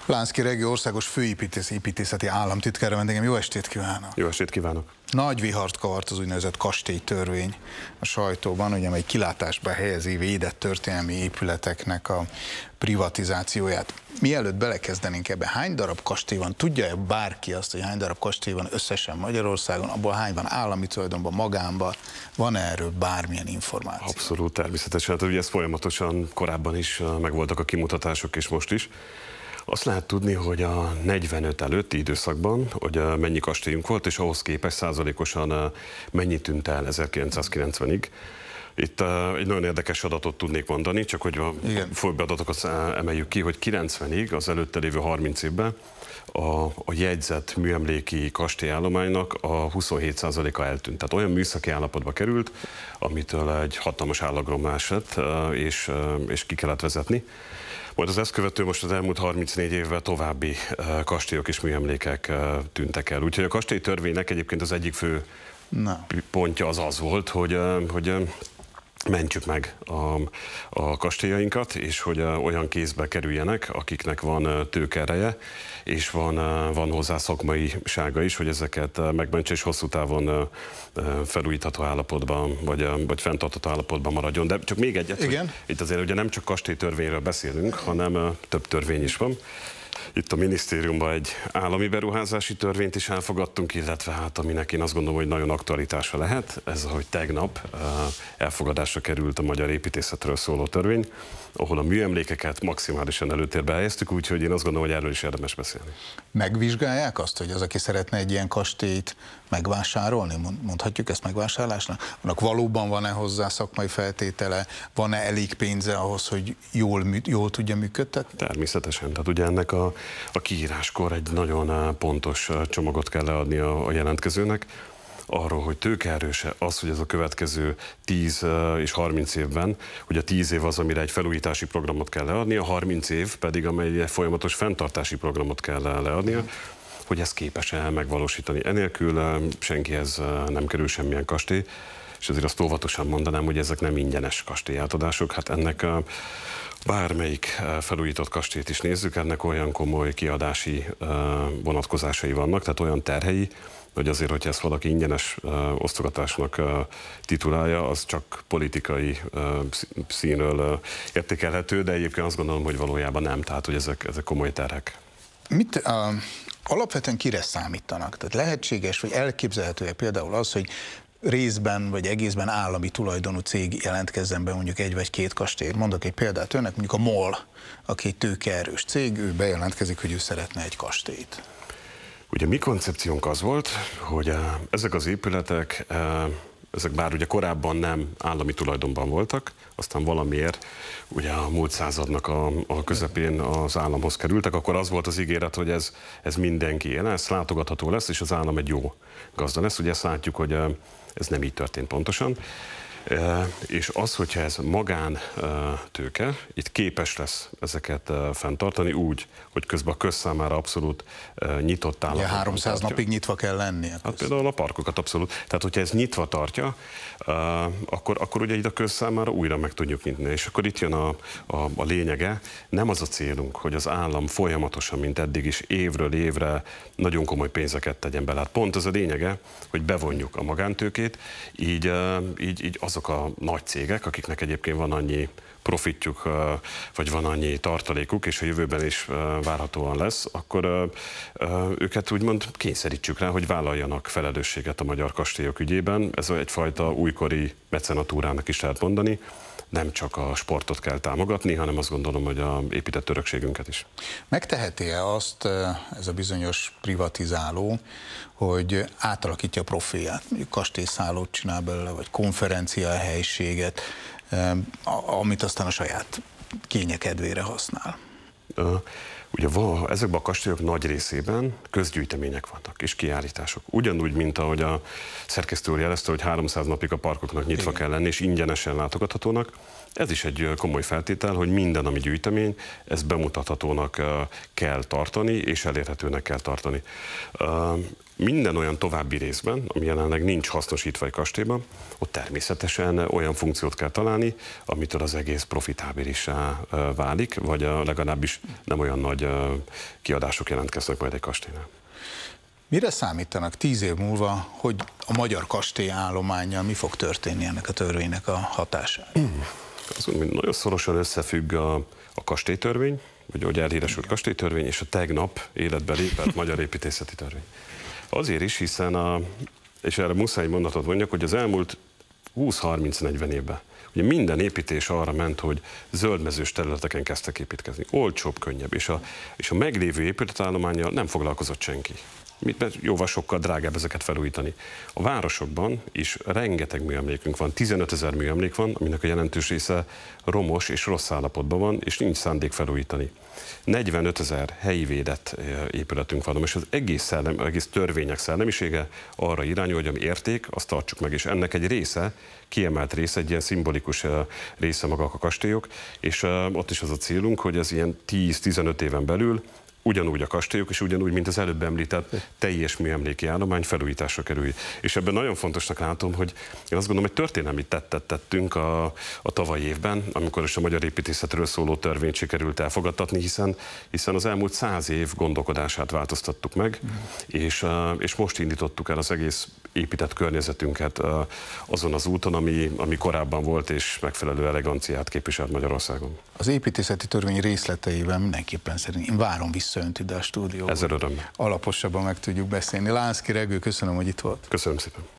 Lánszky Regió országos főépítészeti államtitkára vendégem. Jó estét kívánok! Jó estét kívánok! Nagy vihart kavart az úgynevezett kastélytörvény a sajtóban, ugye, amely kilátásba helyezi védett történelmi épületeknek a privatizációját. Mielőtt belekezdenénk ebbe, hány darab kastély van? Tudja-e bárki azt, hogy hány darab kastély van összesen Magyarországon? Abból hány van állami tulajdonban, magánban? Van-e erről bármilyen információ? Abszolút, természetesen. Hát ugye ez folyamatosan korábban is megvoltak a kimutatások, és most is. Azt lehet tudni, hogy a 45 előtti időszakban, hogy mennyi kastélyunk volt, és ahhoz képest százalékosan mennyi tűnt el 1990-ig. Itt egy nagyon érdekes adatot tudnék mondani, csak hogy a főbb adatokat emeljük ki, hogy 90-ig, az előtte lévő 30 évben a jegyzett műemléki kastélyállománynak a 27%-a eltűnt. Tehát olyan műszaki állapotba került, amitől egy hatalmas állagromlás lett, és ki kellett vezetni. Majd az ezt követő most az elmúlt 34 évvel további kastélyok és műemlékek tűntek el. Úgyhogy a kastélytörvénynek egyébként az egyik fő pontja az volt, hogy mentsük meg a kastélyainkat, és hogy olyan kézbe kerüljenek, akiknek van tőkeereje, és van hozzá szakmaisága is, hogy ezeket megmentse, és hosszú távon felújítható állapotban, vagy fenntartható állapotban maradjon. De csak még egyet, hogy itt azért ugye nem csak kastélytörvényről beszélünk, hanem több törvény is van. Itt a minisztériumban egy állami beruházási törvényt is elfogadtunk, illetve hát aminek én azt gondolom, hogy nagyon aktualitása lehet, ez, hogy tegnap elfogadásra került a magyar építészetről szóló törvény, ahol a műemlékeket maximálisan előtérbe helyeztük, úgyhogy én azt gondolom, hogy erről is érdemes beszélni. Megvizsgálják azt, hogy az, aki szeretne egy ilyen kastélyt megvásárolni, mondhatjuk ezt megvásárlásnak? Annak valóban van-e hozzá szakmai feltétele, van-e elég pénze ahhoz, hogy jól tudja működtetni? Természetesen. Tehát ugye ennek a kiíráskor egy nagyon pontos csomagot kell leadni a jelentkezőnek, arról, hogy tőkeerőse az, hogy ez a következő 10 és 30 évben, hogy a 10 év az, amire egy felújítási programot kell leadni, a 30 év pedig, amely egy folyamatos fenntartási programot kell leadnia, hogy ezt képes-e megvalósítani. Enélkül senkihez nem kerül semmilyen kastély, és azért azt óvatosan mondanám, hogy ezek nem ingyenes kastélyátadások. Hát ennek bármelyik felújított kastélyt is nézzük, ennek olyan komoly kiadási vonatkozásai vannak, tehát olyan terhei, hogy azért, hogyha ezt valaki ingyenes osztogatásnak titulálja, az csak politikai színről értékelhető, de egyébként azt gondolom, hogy valójában nem, tehát hogy ezek komoly terhek. Alapvetően kire számítanak? Tehát lehetséges, vagy elképzelhető-e például az, hogy részben vagy egészben állami tulajdonú cég jelentkezzen be mondjuk egy vagy két kastélyt. Mondok egy példát önnek, mondjuk a MOL, aki egy tőkeerős cég, ő bejelentkezik, hogy ő szeretne egy kastélyt. Ugye mi koncepciónk az volt, hogy ezek az épületek, ezek bár ugye korábban nem állami tulajdonban voltak, aztán valamiért ugye a múlt századnak a közepén az államhoz kerültek, akkor az volt az ígéret, hogy ez mindenkié lesz, látogatható lesz, és az állam egy jó gazda lesz. Ugye ezt látjuk, hogy ez nem így történt pontosan. És az, hogyha ez magántőke, itt képes lesz ezeket fenntartani úgy, hogy közben a közszámára abszolút nyitott állapotban. 300 napig nyitva kell lennie. Hát például a parkokat abszolút. Tehát, hogyha ez nyitva tartja, akkor ugye itt a közszámára újra meg tudjuk nyitni. És akkor itt jön a lényege. Nem az a célunk, hogy az állam folyamatosan, mint eddig is, évről évre nagyon komoly pénzeket tegyen bele. Hát pont az a lényege, hogy bevonjuk a magántőkét, így azok a nagy cégek, akiknek egyébként van annyi profitjuk, vagy van annyi tartalékuk, és a jövőben is várhatóan lesz, akkor őket úgymond kényszerítsük rá, hogy vállaljanak felelősséget a magyar kastélyok ügyében. Ez egyfajta újkori mecenatúrának is lehet mondani. Nem csak a sportot kell támogatni, hanem azt gondolom, hogy a épített örökségünket is. Megteheti-e azt ez a bizonyos privatizáló, hogy átalakítja a profilját, mondjuk kastélyszállót csinál belőle, vagy konferenciahelyiséget, amit aztán a saját kényekedvére használ? Ugye ezekben a kastélyok nagy részében közgyűjtemények vannak, és kiállítások. Ugyanúgy, mint ahogy a szerkesztő úr jelezte, hogy 300 napig a parkoknak nyitva kell lenni, és ingyenesen látogathatónak. Ez is egy komoly feltétel, hogy minden, ami gyűjtemény, ezt bemutathatónak kell tartani, és elérhetőnek kell tartani. Minden olyan további részben, ami jelenleg nincs hasznosítva egy kastélyban, ott természetesen olyan funkciót kell találni, amitől az egész profitábilissá válik, vagy legalábbis nem olyan nagy kiadások jelentkeznek majd egy kastélynál. Mire számítanak 10 év múlva, hogy a magyar kastéllyállománnyal mi fog történni ennek a törvénynek a hatására? Az úgy, nagyon szorosan összefügg a kastélytörvény, vagy ahogy elhíresült kastélytörvény, és a tegnap életbe lépett magyar építészeti törvény. Azért is, hiszen, és erre muszáj mondatot mondjak, hogy az elmúlt 20-30-40 évben ugye minden építés arra ment, hogy zöldmezős területeken kezdtek építkezni. Olcsóbb, könnyebb, és a meglévő épületállománnyal nem foglalkozott senki. Mert jóval sokkal drágább ezeket felújítani. A városokban is rengeteg műemlékünk van, 15 000 műemlék van, aminek a jelentős része romos és rossz állapotban van, és nincs szándék felújítani. 45 000 helyi védett épületünk van, és az egész törvények szellemisége arra irányul, hogy ami érték, azt tartsuk meg, és ennek egy része, kiemelt része, egy ilyen szimbolikus része magak a kastélyok, és ott is az a célunk, hogy ez ilyen 10-15 éven belül ugyanúgy a kastélyok, és ugyanúgy, mint az előbb említett teljes műemléki állomány felújításra kerül. És ebben nagyon fontosnak látom, hogy én azt gondolom, hogy történelmi tettet tettünk a tavalyi évben, amikor is a magyar építészetről szóló törvényt sikerült elfogadtatni, hiszen az elmúlt 100 év gondolkodását változtattuk meg, és most indítottuk el az egész épített környezetünket azon az úton, ami korábban volt, és megfelelő eleganciát képviselt Magyarországon. Az építészeti törvény részleteiben mindenképpen én várom vissza önt ide a stúdióba. Ezzel örömmel. Alaposabban meg tudjuk beszélni. Lánszky Regő, köszönöm, hogy itt volt. Köszönöm szépen.